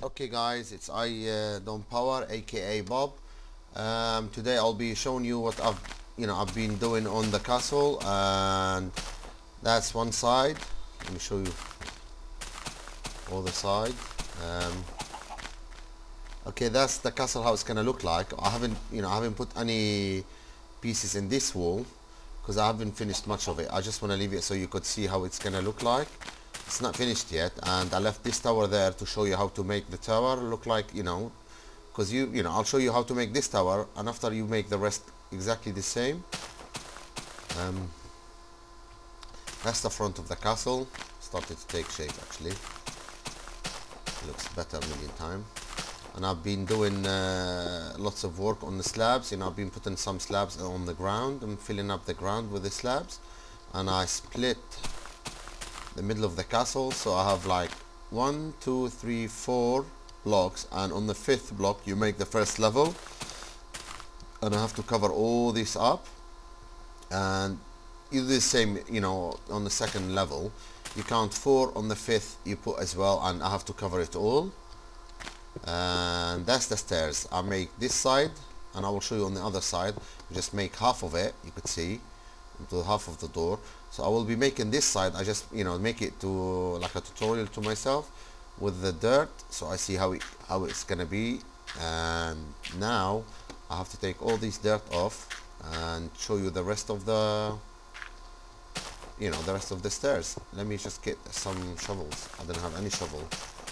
Okay guys, it's Don Power aka Bob. Today I'll be showing you what I've been doing on the castle, and that's one side. Let me show you all the side. Um, okay, that's the castle, how it's gonna look like. I haven't put any pieces in this wall because I haven't finished much of it. I just want to leave it so you could see how it's gonna look like. It's not finished yet, and I left this tower there to show you how to make the tower look like, because I'll show you how to make this tower, and after you make the rest exactly the same. um, that's the front of the castle. Started to take shape actually. It looks better a million times. And I've been doing lots of work on the slabs. I've been putting some slabs on the ground and filling up the ground with the slabs, and I split the middle of the castle, so I have like 1 2 3 4 blocks, and on the 5th block you make the first level, and I have to cover all this up. And you do the same, on the 2nd level. You count 4 on the 5th, you put as well, and I have to cover it all. And that's the stairs. I make this side, and I will show you on the other side. You just make half of it, you could see, to half of the door. So I will be making this side. I just make it to like a tutorial to myself with the dirt, so I see how it's gonna be. And now I have to take all this dirt off and show you the rest of the stairs. Let me just get some shovels. I don't have any shovel.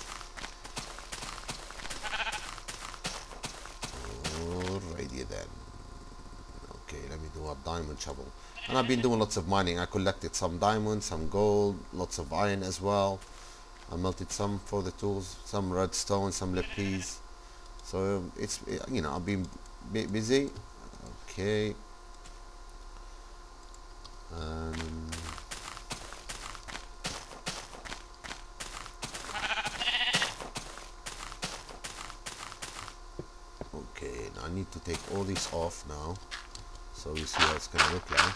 Alrighty then. Okay, let me do a diamond shovel. And I've been doing lots of mining. I collected some diamonds, some gold, lots of iron as well. I melted some for the tools, some redstone, some lapis. So I've been busy. Okay. Okay, now I need to take all this off now, so you see how it's gonna look like.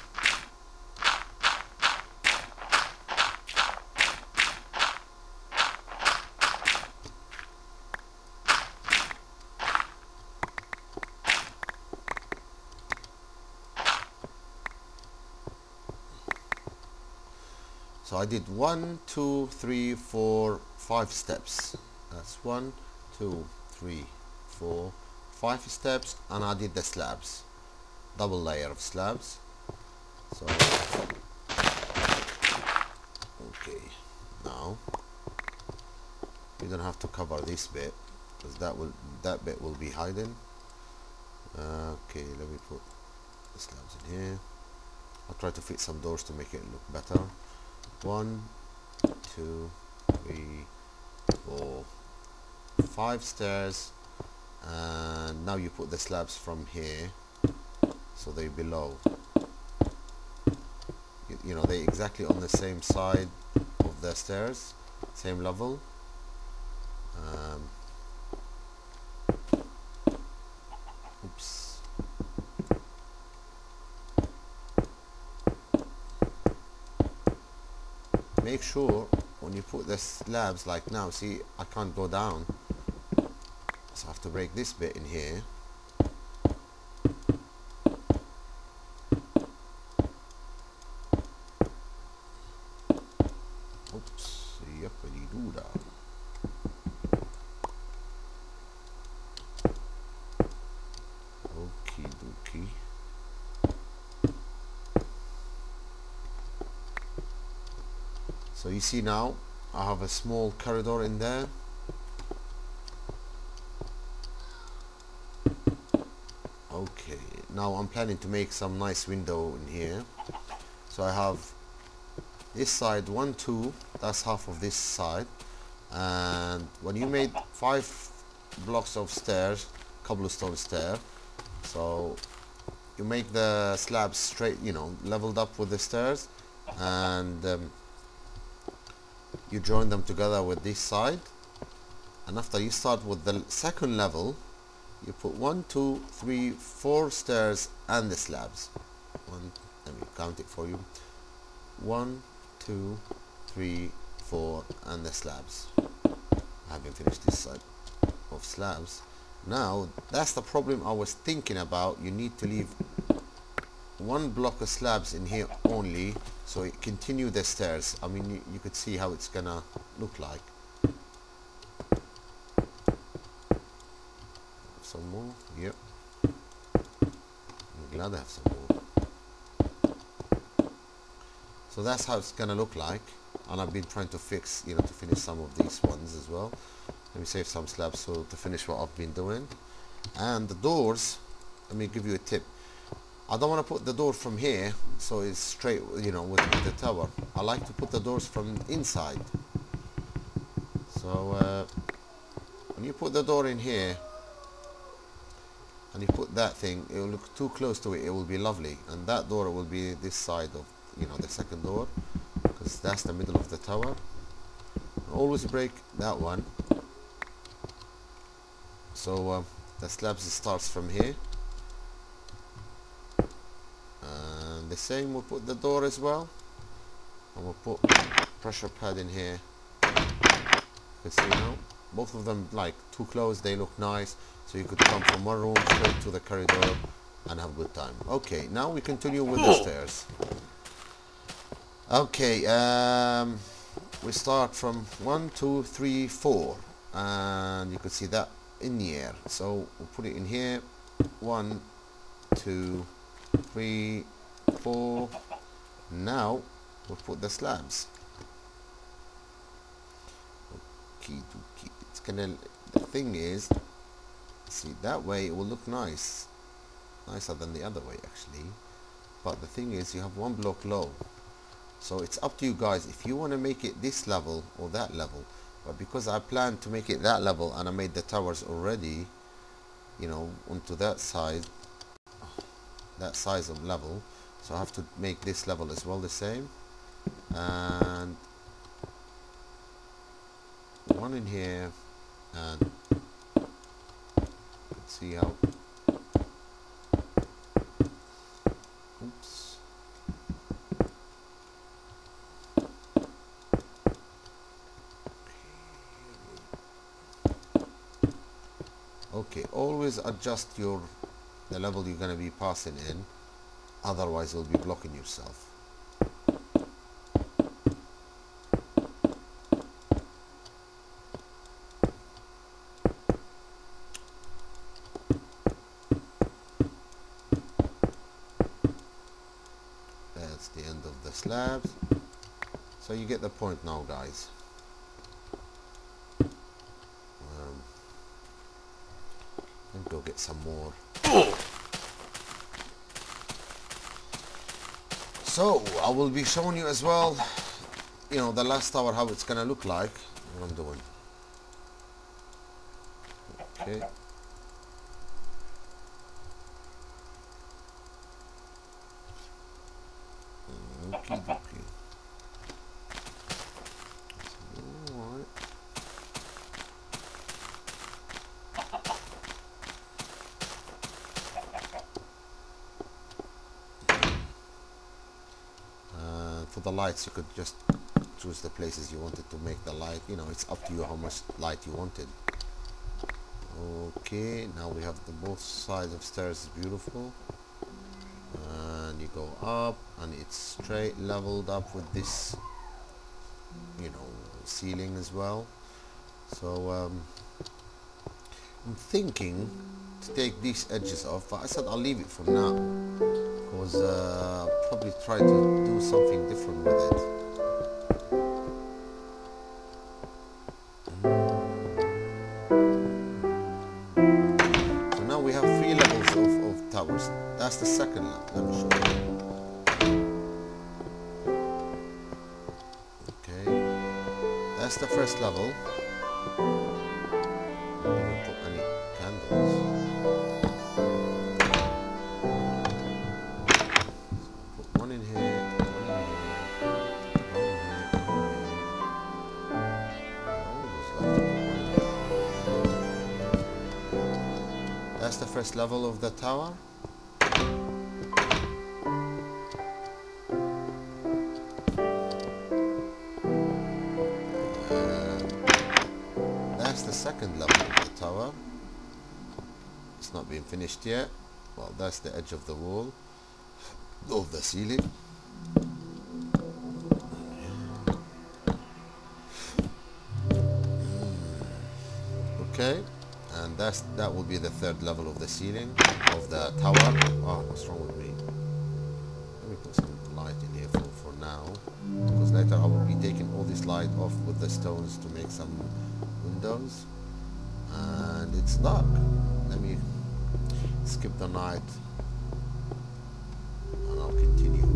So I did 1 2 3 4 5 steps. That's 1 2 3 4 5 steps, and I did the slabs, double layer of slabs. So okay, now you don't have to cover this bit because that bit will be hidden. Okay, let me put the slabs in here. I'll try to fit some doors to make it look better. 1 2 3 4 5 stairs, and now you put the slabs from here so they're below. They exactly on the same side of the stairs, same level. Oops. Make sure when you put the slabs, like now, see, I can't go down, so I have to break this bit in here. Oops, yuppity doo dah. Okie dokie. So you see now I have a small corridor in there. Okay, now I'm planning to make some nice window in here. So I have this side 1 2, that's half of this side. And when you made 5 blocks of stairs, cobblestone stair, so you make the slabs straight, leveled up with the stairs, and you join them together with this side. And after you start with the 2nd level, you put 1 2 3 4 stairs and the slabs. Let me count it for you. 1 2 3 4 and the slabs. I haven't finished this side. of slabs. Now that's the problem I was thinking about. You need to leave one block of slabs in here only, so it continue the stairs. I mean, you could see how it's gonna look like. Some more. Yep, I'm glad I have some more. So that's how it's gonna look like, and I've been trying to fix, to finish some of these ones as well. Let me save some slabs so to finish what I've been doing. And the doors, let me give you a tip. I don't want to put the door from here so it's straight, with the tower. I like to put the doors from inside. So when you put the door in here and you put that thing, it will look too close to it, it will be lovely. And that door will be this side of, the second door, because that's the middle of the tower. Always break that one. So the slabs starts from here. And the same, we'll put the door as well. And we'll put pressure pad in here. You see now, both of them like too close, they look nice. So you could come from one room straight to the corridor and have a good time. Okay, now we continue with the stairs. Okay, we start from 1, 2, 3, 4, and you can see that in the air. So we'll put it in here. 1, 2, 3, 4. Now we'll put the slabs. Okay, it's gonna. The thing is, see, that way it will look nice, nicer than the other way actually. But the thing is, you have one block low. So it's up to you guys if you want to make it this level or that level. But because I planned to make it that level and I made the towers already, onto that size of level, so I have to make this level as well the same. And one in here, and let's see how. Oops. Okay, always adjust the level you're going to be passing in, otherwise you'll be blocking yourself. That's the end of the slabs. So you get the point now, guys. And go get some more. So I will be showing you as well, the last tower, how it's gonna look like. What I'm doing. Okay. Okay, okay. Alright. For the lights, you could just choose the places you wanted to make the light. It's up to you how much light you wanted. Okay, now we have the both sides of stairs, beautiful. And you go up, and it's straight leveled up with this, ceiling as well. So I'm thinking to take these edges off, but I said I'll leave it for now, because I'll probably try to do something different with it. So now we have 3 levels of towers. That's the second level. Let me show you. Okay, that's the first level. I didn't even put any candles. That's the first level of the tower. that's the second level of the tower. It's not been finished yet. Well, that's the edge of the wall of the ceiling. Okay, and that will be the third level of the ceiling of the tower. Oh, what's wrong with me? Let me put some light in here for now, because later I will be taking all this light off with the stones to make some windows, and it's dark. Let me skip the night and I'll continue.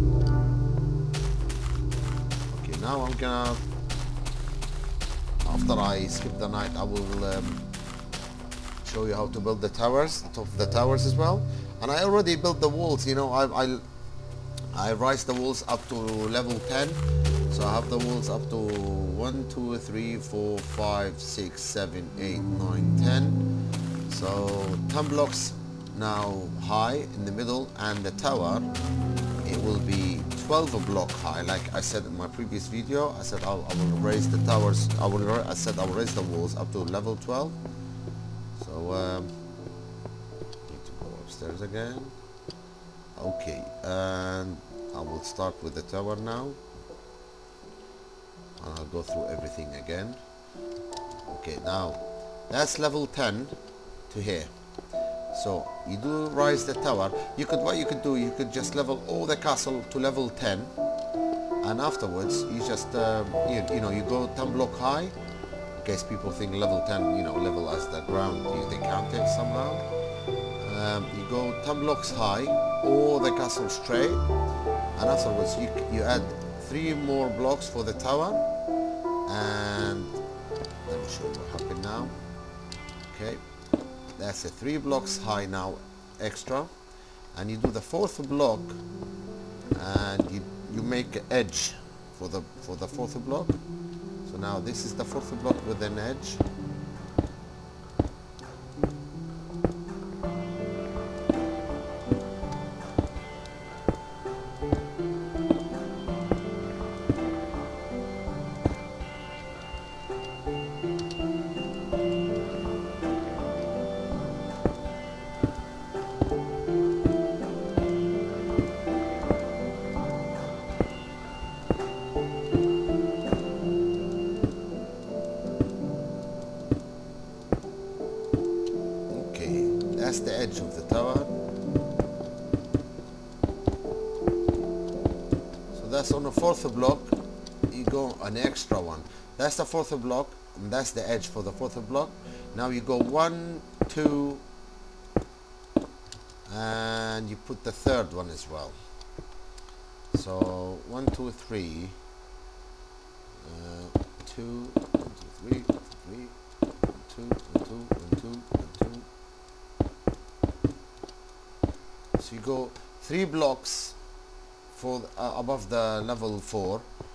Okay, now I'm gonna, after I skip the night, I will show you how to build the towers, the top of the towers as well. And I already built the walls, you know, I raised the walls up to level 10, so I have the walls up to 1, 2, 3, 4, 5, 6, 7, 8, 9, 10. So 10 blocks now high in the middle, and the tower, it will be 12 block high. Like I said in my previous video, I said I will raise the towers, I will raise the walls up to level 12. So need to go upstairs again. Okay, and I will start with the tower now, and I'll go through everything again. Okay, now that's level 10 to here. So you do rise the tower. What you could do, you could just level all the castle to level 10, and afterwards you just you know, you go 10 block high, in case people think level 10, you know, level as the ground, they count it somehow. You go 10 blocks high, all the castle straight, and afterwards you add 3 more blocks for the tower, and let me show you what happened now. Okay, that's it, 3 blocks high now extra, and you do the 4th block, and you make an edge for the 4th block. So now this is the 4th block with an edge. That's the edge of the tower. So that's on the 4th block, you go an extra one. That's the 4th block, and that's the edge for the 4th block. Now you go 1, 2, and you put the 3rd one as well. So 1, 2, 3, 2, 1, 2, 3, 3, 2, 1, 2, 1, 2, 1, 2. So you go 3 blocks for above the level 4,